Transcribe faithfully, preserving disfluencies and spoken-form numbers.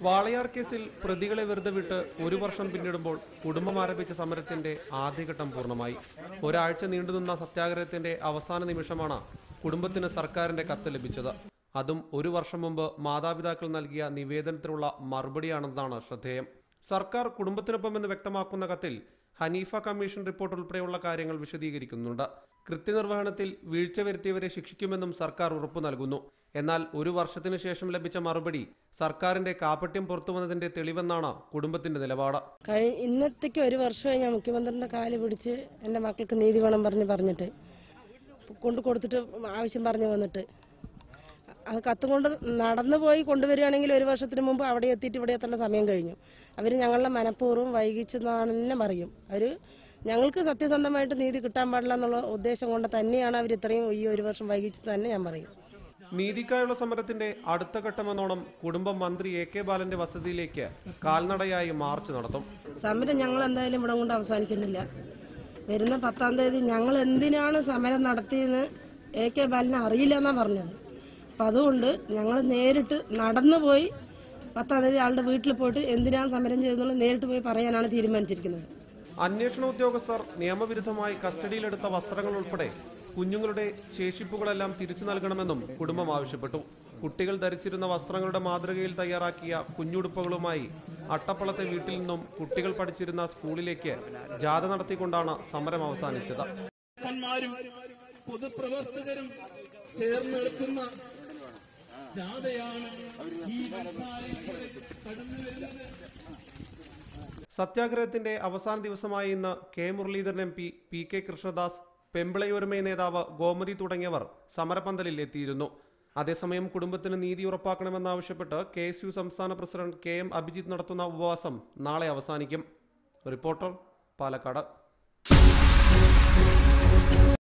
വാളയാർ കേസിൽ പ്രതികളെ വെറുതെ വിട്ട് ഒരു വർഷം പിന്നിടുമ്പോൾ കുടുംബം ആരംഭിച്ച സമരത്തിന്റെ ആദ്യഘട്ടം പൂർണ്ണമായി. ഒരാഴ്ച നീണ്ടുനിന്ന സത്യാഗ്രഹത്തിന്റെ അവസാന നിമിഷമാണ് കുടുംബത്തിന് സർക്കാരിന്റെ കത്ത് ലഭിച്ചത്. അതും ഒരു വർഷം മുമ്പ് മാതാപിതാക്കൾ നൽകിയ നിവേദനത്തിനുള്ള മറുപടിയാണെന്നാണ് ശ്രദ്ധേയം. സർക്കാർ കുടുംബത്തിനൊപ്പമെന്ന് വ്യക്തമാക്കുന്ന കത്തിൽ ഹനീഫ കമ്മീഷൻ റിപ്പോർട്ട് ഉൾപ്പെടെയുള്ള കാര്യങ്ങൾ വിശദീകരിക്കുന്നുണ്ട്. കൃത്യനിർവഹണത്തിൽ വീഴ്ച വരുത്തിയവരെ ശിക്ഷിക്കുമെന്നും സർക്കാർ ഉറപ്പു നൽകുന്നു. എന്നാൽ ഒരു വർഷത്തിനു ശേഷം ലഭിച്ച മറുപടി സർക്കാരിന്റെ കാപട്യം പുറത്തുവന്നതിന്റെ തെളിവെന്നാണ് കുടുംബത്തിന്റെ നിലപാട്. ഇന്നത്തേക്ക് ഒരു വർഷമായി ഞാൻ മുഖ്യമന്ത്രിയുടെ കാല് പിടിച്ച് എന്റെ മക്കൾക്ക് നീതി വേണം പറഞ്ഞ് പറഞ്ഞിട്ട് കൊണ്ടു കൊടുത്തിട്ട് ആവശ്യം പറഞ്ഞു വന്നിട്ട് അത് കത്തും കൊണ്ട് നടന്നു പോയി കൊണ്ടുവരികയാണെങ്കിൽ ഒരു വർഷത്തിന് മുമ്പ് അവിടെ എത്തിയിട്ട് ഇവിടെ എത്തേണ്ട സമയം കഴിഞ്ഞു. അവർ ഞങ്ങളുടെ മനഃപൂർവ്വം വൈകിച്ചെന്നാണ് തന്നെ പറയും. അവർ ഞങ്ങൾക്ക് സത്യസന്ധമായിട്ട് നീതി കിട്ടാൻ പാടില്ല എന്നുള്ള ഉദ്ദേശം കൊണ്ട് തന്നെയാണ് അവർ ഇത്രയും ഈ ഒരു വർഷം വൈകിച്ചത് തന്നെ ഞാൻ പറയും. നീതിക്കായുള്ള സമരത്തിന്റെ അടുത്ത ഘട്ടമെന്നോണം കുടുംബം മന്ത്രി എ കെ ബാലന്റെ വസതിയിലേക്ക് കാൽനടയായി മാർച്ച് നടത്തും. സമരം ഞങ്ങൾ എന്തായാലും ഇവിടെ കൊണ്ട് അവസാനിക്കുന്നില്ല. വരുന്ന പത്താം തീയതി ഞങ്ങൾ എന്തിനാണ് സമരം നടത്തിയെന്ന് എ കെ ബാലനെ അറിയില്ല എന്നാണ് പറഞ്ഞത്. അപ്പം അതുകൊണ്ട് ഞങ്ങൾ നേരിട്ട് നടന്നു പോയി പത്താം തീയതി ആളുടെ വീട്ടിൽ പോയിട്ട് എന്തിനാണ് സമരം ചെയ്തെന്നുള്ള നേരിട്ട് പോയി പറയാനാണ് തീരുമാനിച്ചിരിക്കുന്നത്. അന്വേഷണ ഉദ്യോഗസ്ഥർ നിയമവിരുദ്ധമായി കസ്റ്റഡിയിലെടുത്ത വസ്ത്രങ്ങൾ ഉൾപ്പെടെ കുഞ്ഞുങ്ങളുടെ ശേഷിപ്പുകളെല്ലാം തിരിച്ചു നൽകണമെന്നും കുടുംബം ആവശ്യപ്പെട്ടു. കുട്ടികൾ ധരിച്ചിരുന്ന വസ്ത്രങ്ങളുടെ മാതൃകയിൽ തയ്യാറാക്കിയ കുഞ്ഞുടുപ്പുകളുമായി അട്ടപ്പളത്തെ വീട്ടിൽ നിന്നും കുട്ടികൾ പഠിച്ചിരുന്ന സ്കൂളിലേക്ക് ജാഥ നടത്തിക്കൊണ്ടാണ് സമരം അവസാനിച്ചത്. പൊതുപ്രവർത്തകരും ചേർന്ന് നടത്തുന്ന ജാഥയാണ് ഈ കടന്നു വരുന്നത്. സത്യാഗ്രഹത്തിന്റെ അവസാന ദിവസമായ ഇന്ന് K Muraleedharan M P, P K Krishnadas, Pembilai Orumai നേതാവ് ഗോമതി തുടങ്ങിയവർ സമരപന്തലിൽ എത്തിയിരുന്നു. അതേസമയം കുടുംബത്തിന് നീതി ഉറപ്പാക്കണമെന്നാവശ്യപ്പെട്ട് കെ എസ് യു സംസ്ഥാന പ്രസിഡന്റ് കെ എം അഭിജിത്ത് നടത്തുന്ന ഉപവാസം നാളെ അവസാനിക്കും. റിപ്പോർട്ടർ, പാലക്കാട്.